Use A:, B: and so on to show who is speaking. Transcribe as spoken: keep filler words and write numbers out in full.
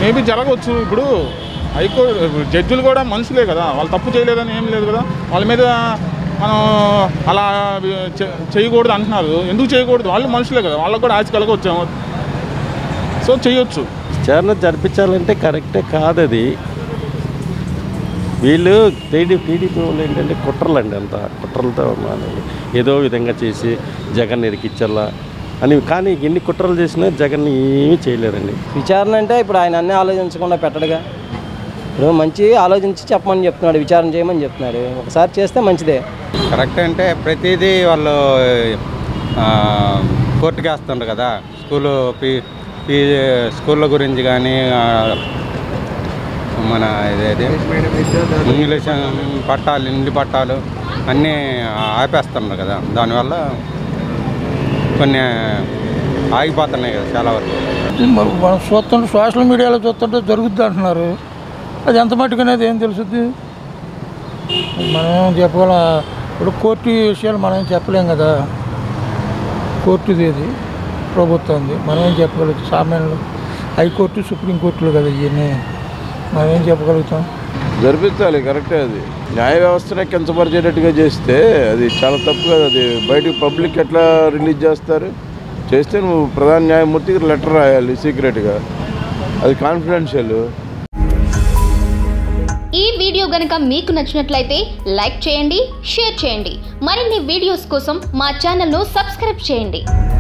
A: Maybe జరగవచ్చు. ఇప్పుడు high court జడ్జిలు కూడా మనుషులే కదా, వాళ్ళు తప్పు చేయలేదని ఏం లేదు కదా, వాళ్ళ మీద మనం అలా చేయకూడదు అంటున్నారు. ఎందుకు చేయకూడదు? వాళ్ళు మనుషులే కదా, వాళ్ళకు కూడా ఆశ కలగవచ్చాము, సో చేయొచ్చు.
B: విచారణ జరిపించాలంటే కరెక్టే కాదు అది. వీళ్ళు టీడీ టీడీపీ వాళ్ళు ఏంటంటే కుట్రలు అండి, అంత కుట్రలతో ఏదో విధంగా చేసి జగన్ ఇరికిచ్చాలా అని. కానీ ఎన్ని కుట్రలు చేసినా జగన్ ఏమీ చేయలేరండి.
C: విచారణ అంటే ఇప్పుడు ఆయన అన్నీ ఆలోచించకుండా పెట్టడుగా. ఇప్పుడు మంచి ఆలోచించి చెప్పమని చెప్తున్నాడు, విచారణ చేయమని చెప్తున్నాడు. ఒకసారి చేస్తే మంచిదే.
D: కరెక్ట్ అంటే ప్రతిదీ వాళ్ళు కోర్టుకి వేస్తుండ్రు కదా. స్కూలు ఫీ ఫీ స్కూళ్ళ గురించి కానీ మన ఇదేది ఇంగ్లీష్ పట్టాలు ఇంటి పట్టాలు అన్నీ ఆపేస్తున్నారు కదా. దానివల్ల కొన్ని ఆగిపోతున్నాయి కదా చాలా వరకు.
E: మనం చూస్తుంటే సోషల్ మీడియాలో చూస్తుంటే జరుగుద్ది అంటున్నారు. అది ఎంత మట్టుకు అనేది ఏం తెలుస్తుంది? మనం ఏం చెప్పగల. ఇప్పుడు కోర్టు విషయాలు మనం ఏం చెప్పలేం కదా. కోర్టుది ఇది ప్రభుత్వంది, మనం ఏం చెప్పగలుగుతాం? సామాన్యులు హైకోర్టు సుప్రీంకోర్టులు కదా ఇవన్నీ, మనం ఏం చెప్పగలుగుతాం?
F: జరిపించాలి, కరెక్టే. అది న్యాయ వ్యవస్థనే కించపరిచేటట్టుగా చేస్తే అది చాలా తప్పు కదా. అది బయటకు పబ్లిక్ ఎట్లా రిలీజ్ చేస్తారు? చేస్తే నువ్వు ప్రధాన న్యాయమూర్తికి లెటర్ రాయాలి సీక్రెట్గా, అది కాన్ఫిడెన్షియల్.
G: ఈ వీడియో గనుక మీకు నచ్చినట్లయితే లైక్ చేయండి, షేర్ చేయండి. మరిన్ని వీడియోస్ కోసం మా ఛానల్ను సబ్స్క్రైబ్ చేయండి.